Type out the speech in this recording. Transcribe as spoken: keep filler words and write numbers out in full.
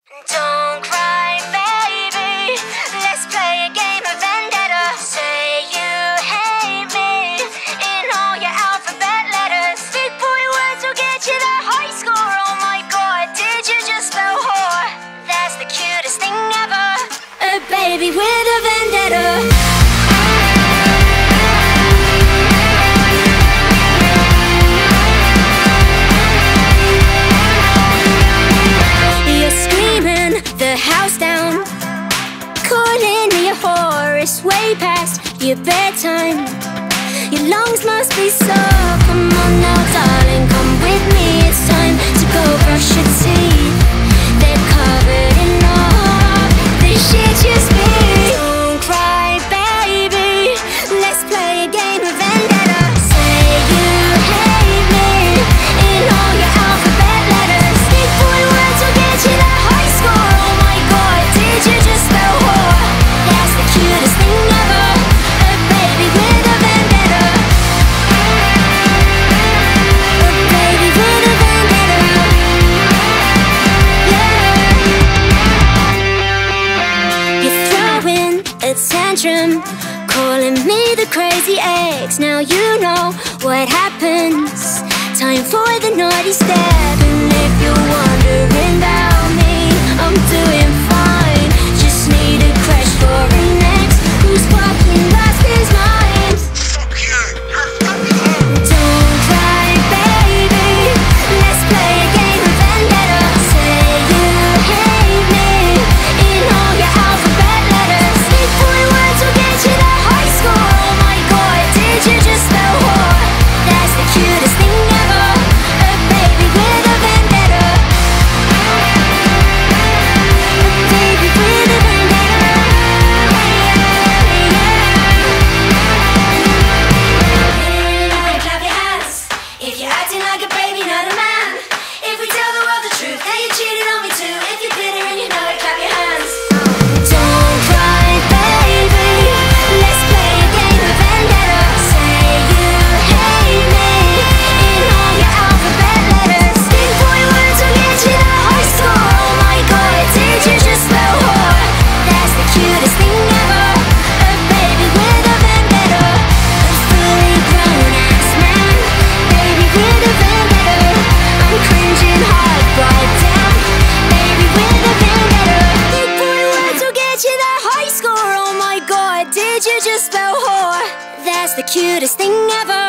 Don't cry, baby. Let's play a game of Vendetta. Say you hate me in all your alphabet letters. Big boy words will get you that high score. Oh my god, did you just spell whore? That's the cutest thing ever. A baby with a vendetta. Way past your bedtime. Your lungs must be sore. Come on now, darling, come with me. It's time to go brush your teeth. They're covered in all this shit you speak. Don't cry, baby. Let's play a game of Vendetta. Say you hate me in all your alphabet letters. Big boy words will get you that high score. Oh my god, did you just spell whore? That's the cutest thing ever. A baby with a vendetta. A baby with a vendetta. Yeah. You're throwing a tantrum, calling me the crazy ex. Now you know what happens. Time for the naughty step. And if you're wondering about me, I'm doing fine. Just need a crash for an ex who's fucking lost his mind. Fuck you, you're fucking home. Don't cry, baby. Let's play a game of Vendetta. Say you hate me in all your alphabet letters. Big boy words will get you that high score. Oh my god, did you just spell whore? That's the cutest thing ever. A baby with a vendetta. A baby with a vendetta. Clap your hands if you're acting like a baby, not a man. If we tell the world the truth, that you cheated on me too. If you're bitter and you know it, clap your hands. Don't cry, baby. Let's play a game of Vendetta. Say you hate me in all your alphabet letters. Big boy words will get you that high score. Oh my god, did you just spell whore? That's the cutest thing ever. A baby with a vendetta. A fully grown ass man. Baby with a vendetta. I'm cringing hard, right down. Baby with a vendetta. Big boy words will get you that high score. Oh my god, did you just spell whore? That's the cutest thing ever.